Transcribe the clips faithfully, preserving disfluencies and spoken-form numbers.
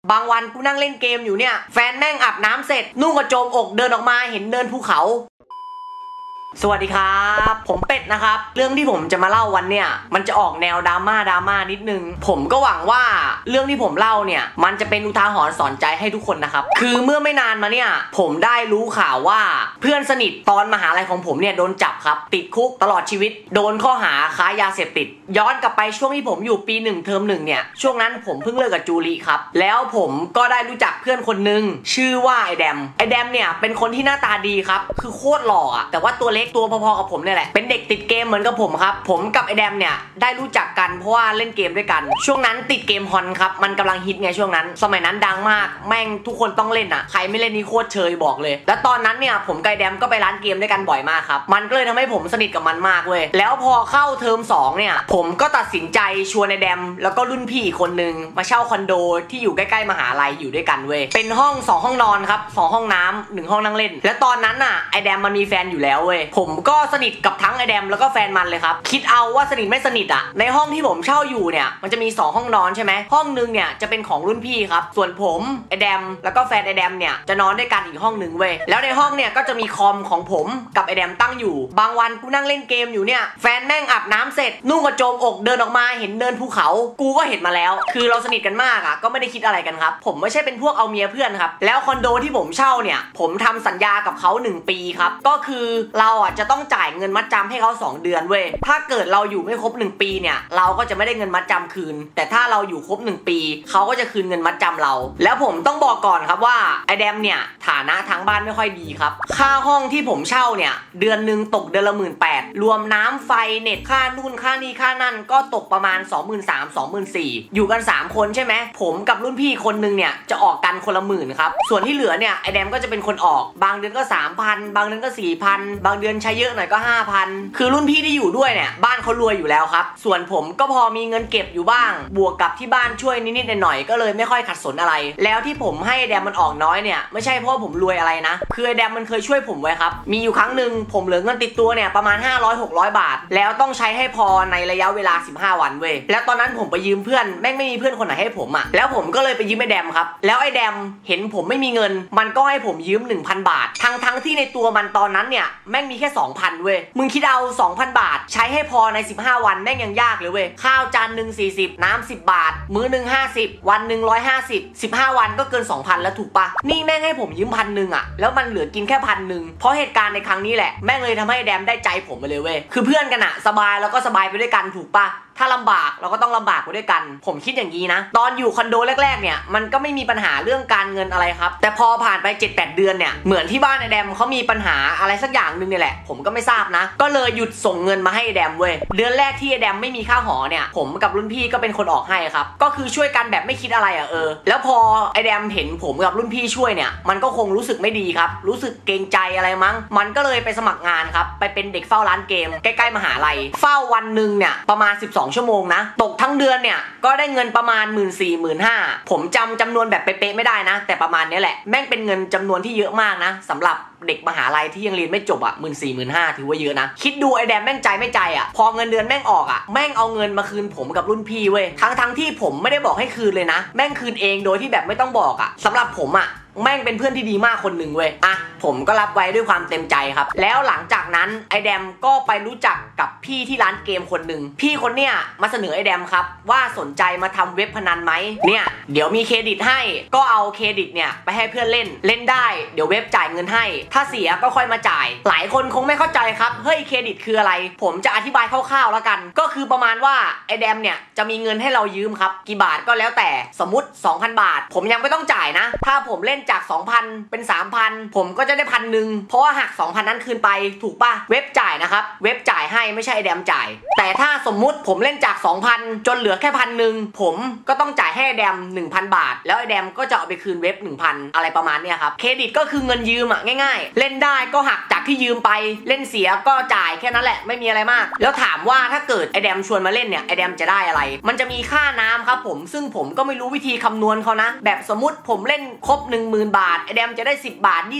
บางวันกูนั่งเล่นเกมอยู่เนี่ยแฟนแม่งอาบน้ำเสร็จนุ่งกระโจมอกเดินออกมาเห็นเนินภูเขาสวัสดีครับผมเป็ดนะครับเรื่องที่ผมจะมาเล่าวันเนี่ยมันจะออกแนวดราม่าดราม่านิดนึงผมก็หวังว่าเรื่องที่ผมเล่าเนี่ยมันจะเป็นอุทาหรณ์สอนใจให้ทุกคนนะครับคือเมื่อไม่นานมาเนี่ยผมได้รู้ข่าวว่าเพื่อนสนิทตอนมหาลัยของผมเนี่ยโดนจับครับติดคุกตลอดชีวิตโดนข้อหาค้ายาเสพติดย้อนกลับไปช่วงที่ผมอยู่ปีหนึ่งเทอมหนึ่งเนี่ยช่วงนั้นผมเพิ่งเลิกกับจูลีครับแล้วผมก็ได้รู้จักเพื่อนคนนึงชื่อว่าไอแดมไอแดมเนี่ยเป็นคนที่หน้าตาดีครับคือโคตรหล่ออะแต่ว่าตัวเล็กตัวพอๆกับผมเนี่ยแหละเป็นเด็กติดเกมเหมือนกับผมครับผมกับไอแดมเนี่ยได้รู้จักกันเพราะว่าเล่นเกมด้วยกันช่วงนั้นติดเกมฮอนครับมันกำลังฮิตไงช่วงนั้นสมัยนั้นดังมากแม่งทุกคนต้องเล่นอ่ะใครไม่เล่นนี่โคตรเชยบอกเลยแล้วตอนนั้นเนี่ยผมกับไอแดมก็ไปร้านเกมด้วยกันบ่อยมากครับมันก็เลยทำให้ผมสนิทกับมันมากเว้ยแล้วพอเข้าเทอมสองเนี่ยผมก็ตัดสินใจชวนไอแดมแล้วก็รุ่นพี่อีกคนนึงมาเช่าคอนโดที่อยู่ใกล้ๆมหาลัยอยู่ด้วยกันเว้ยเป็นห้องสองห้องนอนครับสองห้องน้ำหนึ่งห้องนั่งเล่นแล้วตอนนั้นอ่ะไอแดมมันมีแฟนอยู่แล้วเว้ยผมก็สนิทกับทั้งไอแดมแล้วก็แฟนมันเลยครับคิดเอาว่าสนิทไม่สนิทอ่ะในห้องที่ผมเช่าอยู่เนี่ยมันจะมีสองห้องนอนใช่ไหมห้องนึงเนี่ยจะเป็นของรุ่นพี่ครับส่วนผมไอแดมแล้วก็แฟนไอแดมเนี่ยจะนอนด้วยกันอีกห้องนึงเว้ยแล้วในห้องเนี่ยก็จะมีคอมของผมกับไอแดมตั้งอยู่บางวันกูนั่งเล่นเกมอยู่เนี่ยแฟนแม่งอาบน้ำเสร็จนุ่งกระโจมอกเดินออกมาเห็นเนินภูเขากูก็เห็นมาแล้วคือเราสนิทกันมากอ่ะก็ไม่ได้คิดอะไรกันครับผมไม่ใช่เป็นพวกเอาเมียเพื่อนครับแล้วคอนโดที่ผมเช่าเนี่ยผมทำสัญญากับเขาหนึ่งปีครับก็คือเราอ่ะจะต้องจ่ายเงินมัดจำให้เขาสองเดือนเว้ยถ้าเกิดเราอยู่ไม่ครบหนึ่งปีเนี่ยเราก็จะไม่ได้เงินมัดจำคืนแต่ถ้าเราอยู่ครบหนึ่งปีเขาก็จะคืนเงินมัดจำเราแล้วผมต้องบอกก่อนครับว่าไอแดมเนี่ยฐานะทางบ้านไม่ค่อยดีครับค่าห้องที่ผมเช่าเนี่ยเดือนนึงตกเดือนละหมื่นแปดรวมน้ำไฟเน็ตค่านู่นค่านี่ค่านั่นก็ตกประมาณ สองหมื่นสามพัน สองหมื่นสี่พัน อยู่กันสามคนใช่ไหมผมกับรุ่นพี่คนนึงเนี่ยจะออกกันคนละหมื่นครับส่วนที่เหลือเนี่ยไอแดมก็จะเป็นคนออกบางเดือนก็ สามพัน บางเดือนก็ สี่พัน บางเดือนใช้เยอะหน่อยก็ ห้าพัน คือรุ่นพี่ที่อยู่ด้วยเนี่ยบ้านเขารวยอยู่แล้วครับส่วนผมก็พอมีเงินเก็บอยู่บ้างบวกกับที่บ้านช่วยนิดๆหน่อยๆก็เลยไม่ค่อยขัดสนอะไรแล้วที่ผมให้แดมมันออกน้อยเนี่ยไม่ใช่เพราะผมรวยอะไรนะคือแดมมันเคยช่วยผมไว้ครับมีอยู่ครั้งหนึ่งผมเหลือเงินติดตัวเนี่ยประมาณ ห้าร้อย หกร้อย บาทแล้วต้องใช้ให้พอในระยะเวลาสิบห้าวันเว้ยแล้วตอนนั้นผมไปยืมเพื่อนแม่งไม่มีเพื่อนคนไหนให้ผมอ่ะแล้วผมก็เลยไปยืมไอ้แดมครับแล้วไอ้แดมเห็นผมไม่มีเงินมันก็ให้ผมยืม หนึ่งพัน บาททั้งทั้งที่ในตัวมันตอนนั้นเนี่ยแม่งมีแค่ สองพัน เว้ยมึงคิดเอา สองพัน บาทใช้ให้พอในสิบห้าวันแม่งยังยากเลยเว้ยข้าวจานนึงสี่สิบน้ำสิบบาทมื้อนึงห้าสิบวันนึงหนึ่งร้อยห้าสิบ สิบห้าวันก็เกิน สองพัน แล้วถูกปะนี่แม่งให้ผมยืมพันนึงอ่ะแล้วมันเหลือกินแค่พันนึงเพราะเหตุการณ์ในครั้งนี้แหละแม่งเลยทำให้แดมได้ใจผมไปเลยเว้ยคือเพื่อนกันอะสบายแล้วก็สบายไปด้วยกันถูกปะถ้าลำบากเราก็ต้องลำบากไปด้วยกันผมคิดอย่างนี้นะตอนอยู่คอนโดแรกๆเนี่ยมันก็ไม่มีปัญหาเรื่องการเงินอะไรครับแต่พอผ่านไป เจ็ดแปด เดือนเนี่ยเหมือนที่บ้านไอแดมเขามีปัญหาอะไรสักอย่างนึงเนี่ยแหละผมก็ไม่ทราบนะก็เลยหยุดส่งเงินมาให้ไอแดมเว้ยเดือนแรกที่ไอแดมไม่มีค่าหอเนี่ยผมกับรุ่นพี่ก็เป็นคนออกให้ครับก็คือช่วยกันแบบไม่คิดอะไรอ่ะเออแล้วพอไอแดมเห็นผมกับรุ่นพี่ช่วยเนี่ยมันก็คงรู้สึกไม่ดีครับรู้สึกเกรงใจอะไรมั้งมันก็เลยไปสมัครงานครับไปเป็นเด็กเฝ้าร้านเกมใกล้ๆมหาลัยเฝ้าวันนึงเนี่ยประมาณสิบสองชั่วโมงนะตกทั้งเดือนเนี่ยก็ได้เงินประมาณ หนึ่งหมื่นสี่พัน หนึ่งหมื่นห้าพัน ผมจำจำนวนแบบเป๊ะๆไม่ได้นะแต่ประมาณนี้แหละแม่งเป็นเงินจำนวนที่เยอะมากนะสำหรับเด็กมหาลัยที่ยังเรียนไม่จบอ่ะ หนึ่งหมื่นสี่พัน หนึ่งหมื่นห้าพัน ถือว่าเยอะนะคิดดูไอแดมแม่งใจไม่ใจอ่ะพอเงินเดือนแม่งออกอ่ะแม่งเอาเงินมาคืนผมกับรุ่นพี่เว้ยทั้งทั้งที่ผมไม่ได้บอกให้คืนเลยนะแม่งคืนเองโดยที่แบบไม่ต้องบอกอ่ะสำหรับผมอ่ะแม่งเป็นเพื่อนที่ดีมากคนหนึ่งเว้ยอ่ะผมก็รับไว้ด้วยความเต็มใจครับแล้วหลังจากนั้นไอแดมก็ไปรู้จักกับพี่ที่ร้านเกมคนหนึ่งพี่คนเนี้ยมาเสนอไอแดมครับว่าสนใจมาทำเว็บพนันไหมเนี่ยเดี๋ยวมีเครดิตให้ก็เอาเครดิตเนี่ยไปให้เพื่อนเล่นเล่นได้เดี๋ยวเว็บจ่ายเงินให้ถ้าเสียก็ค่อยมาจ่ายหลายคนคงไม่เข้าใจครับเฮ้ยเครดิตคืออะไรผมจะอธิบายคร่าวๆแล้วกันก็คือประมาณว่าไอแดมเนี่ยจะมีเงินให้เรายืมครับกี่บาทก็แล้วแต่สมมุติ สองพัน บาทผมยังไม่ต้องจ่ายนะถ้าผมเล่นจาก สองพัน เป็น สามพัน ผมก็จะได้พันหนึ่งเพราะว่าหัก สองพัน นั้นคืนไปถูกป่ะเว็บจ่ายนะครับเว็บจ่ายให้ไม่ใช่ไอแดมจ่ายแต่ถ้าสมมุติผมเล่นจาก สองพัน จนเหลือแค่พันหนึ่งผมก็ต้องจ่ายให้ไอแดม หนึ่งพัน บาทแล้วไอแดมก็จะเอาไปคืนเว็บ หนึ่งพัน อะไรประมาณนี้ครับเครดิตก็คือเงินยืมอ่ะง่ายๆเล่นได้ก็หักจากที่ยืมไปเล่นเสียก็จ่ายแค่นั้นแหละไม่มีอะไรมากแล้วถามว่าถ้าเกิดไอแดมชวนมาเล่นเนี่ยไอแดมจะได้อะไรมันจะมีค่าน้ำครับผมซึ่งผมก็ไม่รู้วิธีคำนวณเขานะแบบสมมติผมเล่นครบ หนึ่งหมื่น บาทไอแดมจะได้สิบบาทยี่สิบบาท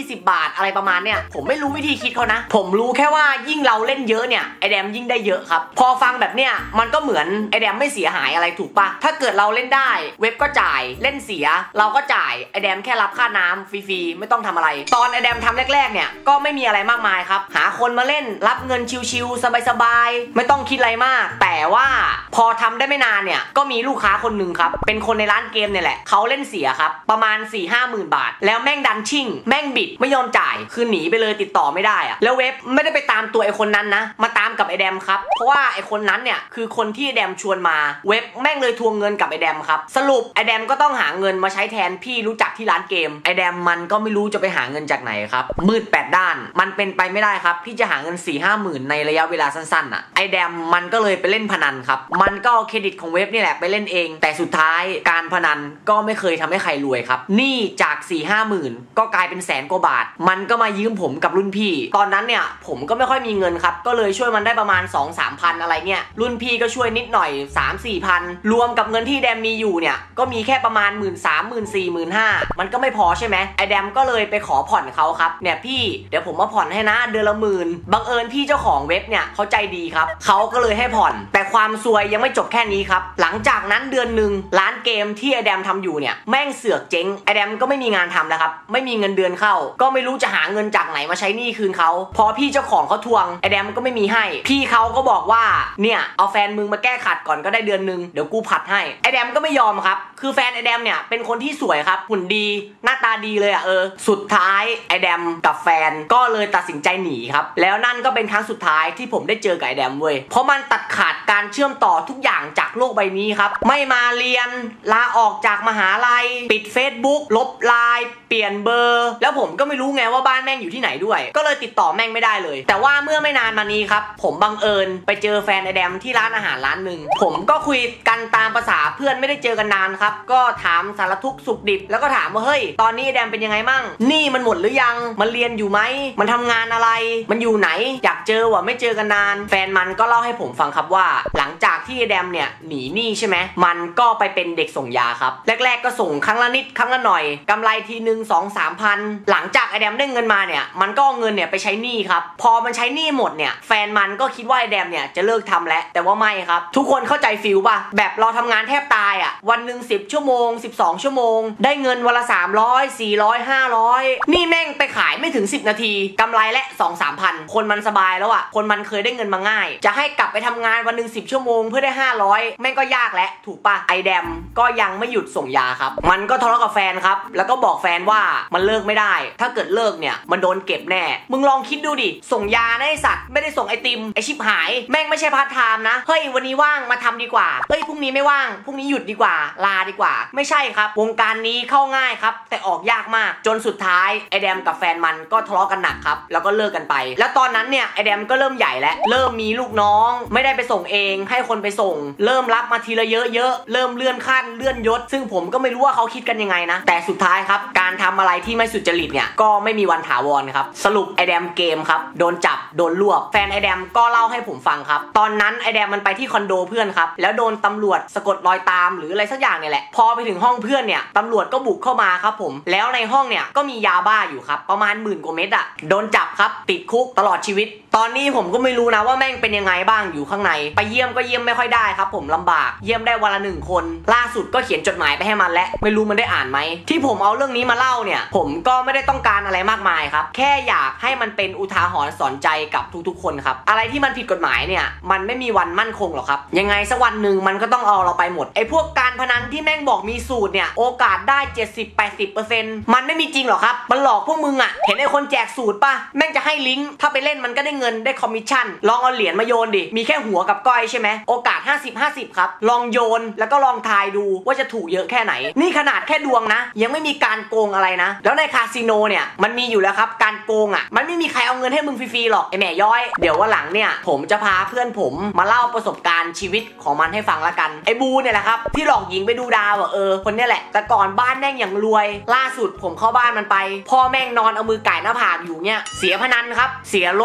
ทอะไรประมาณเนี้ยผมไม่รู้วิธีคิดเขานะผมรู้แค่ว่ายิ่งเราเล่นเยอะเนี่ยไอแดมยิ่งได้เยอะครับพอฟังแบบเนี้ยมันก็เหมือนไอแดมไม่เสียหายอะไรถูกปะถ้าเกิดเราเล่นได้เว็บก็จ่ายเล่นเสียเราก็จ่ายไอแดมแค่รับค่าน้ำฟรีๆไม่ต้องทำอะไรตอนไอแดมทำแรกๆเนี่ยก็ไม่มีอะไรมากมายครับหาคนมาเล่นรับเงินชิวๆสบายๆไม่ต้องคิดอะไรมากแต่ว่าพอทำได้ไม่นานเนี่ยก็มีลูกค้าคนหนึ่งครับเป็นคนในร้านเกมเนี่ยแหละเขาเล่นเสียครับประมาณ สี่ห้าหมื่น บาทแล้วแม่งดันชิ่งแม่งบิดไม่ยอมจ่ายคือหนีไปเลยติดต่อไม่ได้อะแล้วเว็บไม่ได้ไปตามตัวไอคนนั้นนะมาตามกับไอแดมครับเพราะว่าไอคนนั้นเนี่ยคือคนที่ไอแดมชวนมาเว็บแม่งเลยทวงเงินกับไอแดมครับสรุปไอแดมก็ต้องหาเงินมาใช้แทนพี่รู้จักที่ร้านเกมไอแดมมันก็ไม่รู้จะไปหาเงินจากไหนครับมืดแปดด้านมันเป็นไปไม่ได้ครับพี่จะหาเงิน สี่ห้าหมื่น ในระยะเวลาสั้นๆอ่ะไอแดมมันก็เลยไปเล่นพนันครับมันก็เอาเครดิตของเว็บนี่แหละไปเล่นเองแต่สุดท้ายการพนันก็ไม่เคยทำให้ใครรวยครับหนี้จาก สี่ห้าหมื่น ก็กลายเป็นแสนกว่าบาทมันก็มายืมผมกับรุ่นพี่ตอนนั้นเนี่ยผมก็ไม่ค่อยมีเงินครับก็เลยช่วยมันได้ประมาณ สองสามพัน อะไรเงี้ยรุ่นพี่ก็ช่วยนิดหน่อย สามสี่พัน รวมกับเงินที่แดมมีอยู่เนี่ยก็มีแค่ประมาณ หนึ่งหมื่นสามพัน หนึ่งหมื่นสี่พัน หนึ่งหมื่นห้าพัน มันก็ไม่พอใช่ไหมไอแดมก็เลยไปขอผ่อนเขาครับเนี่ยพี่เดี๋ยวผมมาผ่อนให้นะเดือนละหมื่นบังเอิญพี่เจ้าของเว็บเนี่ยเขาใจดีครับเขาก็เลยให้ผ่อนแต่ความซวยยังไม่จบแค่นี้ครับหลังจากนั้นเดือนหนึ่งร้านเกมที่ไอแดมทำอยู่เนี่ยแม่งเสือกเจ๊งไอแดมก็ไม่มีงานทำแล้วครับไม่มีเงินเดือนเข้าก็ไม่รู้จะหาเงินจากไหนมาใช้หนี้คืนเขาพอพี่เจ้าของเขาทวงไอแดมก็ไม่มีให้พี่เขาก็บอกว่าเนี่ยเอาแฟนมึงมาแก้ขัดก่อนก็ได้เดือนนึงเดี๋ยวกูผัดให้ไอแดมก็ไม่ยอมครับคือแฟนไอแดมเนี่ยเป็นคนที่สวยครับหุ่นดีหน้าตาดีเลยอ่ะเออสุดท้ายไอแดมกับแฟนก็เลยตัดสินใจหนีครับแล้วนั่นก็เป็นครั้งสุดท้ายที่ผมได้เจอกับไอแดมเว้ยเพราะมันตัดขาดการเชื่อมต่อทุกอย่างจากโลกใบนี้ครับไม่มาเรียนลาออกจากมหาลัยปิด Facebook ลบไลน์เปลี่ยนเบอร์แล้วผมก็ไม่รู้ไงว่าบ้านแม่งอยู่ที่ไหนด้วยก็เลยติดต่อแม่งไม่ได้เลยแต่ว่าเมื่อไม่นานมานี้ครับผมบังเอิญไปเจอแฟนไอแดมที่ร้านอาหารร้านหนึ่งผมก็คุยกันตามภาษาเพื่อนไม่ได้เจอกันนานครับก็ถามสารทุกข์สุขดิบแล้วก็ถามว่าเฮ้ยตอนนี้ไอแดมเป็นยังไงมั่งหนี้มันหมดหรือยังมันเรียนอยู่ไหมมันทำงานอะไรมันอยู่ไหนอยากเจอว่ะไม่เจอกันนานแฟนมันก็เล่าให้ผมฟังครับว่าหลังจากที่ไอแดมเนี่ยหนีหนี้ใช่ไหมมันก็ไปเป็นเด็กส่งยาครับแรกๆก็ส่งครั้งละนิดครั้งละหน่อยกำไรทีนึง สองสามพัน หลังจากไอแดมได้เงินมาเนี่ยมันก็เอาเงินเนี่ยไปใช้หนี้ครับพอมันใช้หนี้หมดเนี่ยแฟนมันก็คิดว่าไอแดมเนี่ยจะเลิกทำแล้วแต่ว่าไม่ครับทุกคนเข้าใจฟิลป่ะแบบเราทำงานแทบตายอ่ะวันหนึ่งสิบชั่วโมงสิบสองชั่วโมงได้เงินวันละสามร้อย สี่ร้อย ห้าร้อยนี่แม่งไปขายไม่ถึงสิบนาทีกำไรและ สองสามพัน คนมันสบายแล้วอ่ะคนมันเคยได้เงินมาง่ายจะให้กลับไปทำงานวันหนึ่งสิบชั่วโมงเพื่อได้ห้าร้อยแม่งก็ยากแล้วถูกป่ะไอแดมก็ยังไม่หยุดส่งยาครับมันก็ทะเลาะกับแฟนครับแล้วก็บอกแฟนว่ามันเลิกไม่ได้ถ้าเกิดเลิกเนี่ยมันโดนเก็บแน่มึงลองคิดดูดิส่งยานะไอสัตว์ไม่ได้ส่งไอติมไอชิบหายแม่งไม่ใช่พาร์ทไทม์นะเฮ้ยวันนี้ว่างมาทำดีกว่าเฮ้ยพรุ่งนี้ไม่ว่างพรุ่งนี้หยุดดีกว่าลาดีกว่าไม่ใช่ครับวงการนี้เข้าง่ายครับแต่ออกยากมากจนสุดท้ายไอแดมกับแฟนมันก็ทะเลาะกันหนักครับแล้วก็เลิกกันไปแล้วตอนนั้นเนี่ยไอแดมก็เริ่มใหญ่แล้วเริ่มมีลูกน้องไม่ได้ไปส่งเองให้คนไปส่งเริ่มรับมาทีละเยอะๆเริ่มเลื่อนขั้นเลื่อนยศซึ่งผมก็ไม่รู้ว่าเขาคิดกันยังไงนะแต่สุดท้ายครับการทำอะไรที่ไม่สุจริตเนี่ยก็ไม่มีวันถาวรครับสรุปไอแดมเกมครับโดนจับโดนรวบแฟนไอแดมก็เล่าให้ผมฟังครับตอนนั้นไอแดมมันไปที่คอนโดเพื่อนครับแล้วโดนตำรวจสะกดรอยตามหรืออะไรสักอย่างเนี่ยแหละพอไปถึงห้องเพื่อนเนี่ยตำรวจก็บุกเข้ามาครับผมแล้วในห้องเนี่ยก็มียาบ้าอยู่ครับประมาณหมื่นกว่าเม็ดอะโดนจับครับติดคุกตลอดชีวิตตอนนี้ผมก็ไม่รู้นะว่าแม่งเป็นยังไงบ้างอยู่ข้างในไปเยี่ยมก็เยี่ยมไม่ค่อยได้ครับผมลำบากเยี่ยมได้วันละหนึ่งคนล่าสุดก็เขียนจดหมายไปให้มันและไม่รู้มันได้อ่านไหมที่ผมเอาเรื่องนี้มาเล่าเนี่ยผมก็ไม่ได้ต้องการอะไรมากมายครับแค่อยากให้มันเป็นอุทาหรณ์สอนใจกับทุกๆคนครับอะไรที่มันผิดกฎหมายเนี่ยมันไม่มีวันมั่นคงหรอกครับยังไงสักวันหนึ่งมันก็ต้องเอาเราไปหมดไอ้พวกการพนันที่แม่งบอกมีสูตรเนี่ยโอกาสได้ เจ็ดสิบ แปดสิบเปอร์เซ็นต์ มันไม่มีจริงหรอกครับมันหลอกพวกมึงอ่ะเห็นไอ้คนแจกสูตรป่ะแม่งจะให้ลิงก์ถ้าไปเล่นมันก็ได้เงินได้คอมมิชชั่นลองเอาเหรียญมาโยนดิมีแค่หัวกับก้อยใช่ไหมโอกาส ห้าสิบ ห้าสิบ ครับลองโยนแล้วก็ลองทายดูว่าจะถูกเยอะแค่ไหนนี่ขนาดแค่ดวงนะยังไม่มีการโกงอะไรนะแล้วในคาสิโนเนี่ยมันมีอยู่แล้วครับการโกงอ่ะมันไม่มีใครเอาเงินให้มึงฟรีๆหรอกไอแม่ย้อยเดี๋ยววันหลังเนี่ยผมจะพาเพื่อนผมมาเล่าประสบการณ์ชีวิตของมันให้ฟังละกันไอบูเนี่ยแหละครับที่หลอกหญิงไปดูดาวอ่ะเออคนนี้แหละแต่ก่อนบ้านแม่งอย่างรวยล่าสุดผมเข้าบ้านมันไปพ่อแม่งนอนเอามือไก่หน้าผากอยู่เนี่ยเสียพนันครับเสียรถล้มละล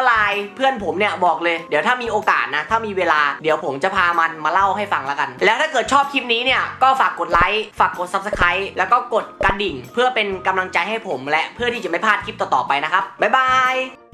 ไลน์เพื่อนผมเนี่ยบอกเลยเดี๋ยวถ้ามีโอกาสนะถ้ามีเวลาเดี๋ยวผมจะพามันมาเล่าให้ฟังแล้วกันแล้วถ้าเกิดชอบคลิปนี้เนี่ยก็ฝากกดไลค์ฝากกด ซับสไครบ์ แล้วก็กดกระดิ่งเพื่อเป็นกำลังใจให้ผมและเพื่อที่จะไม่พลาดคลิปต่อๆไปนะครับบ๊ายบาย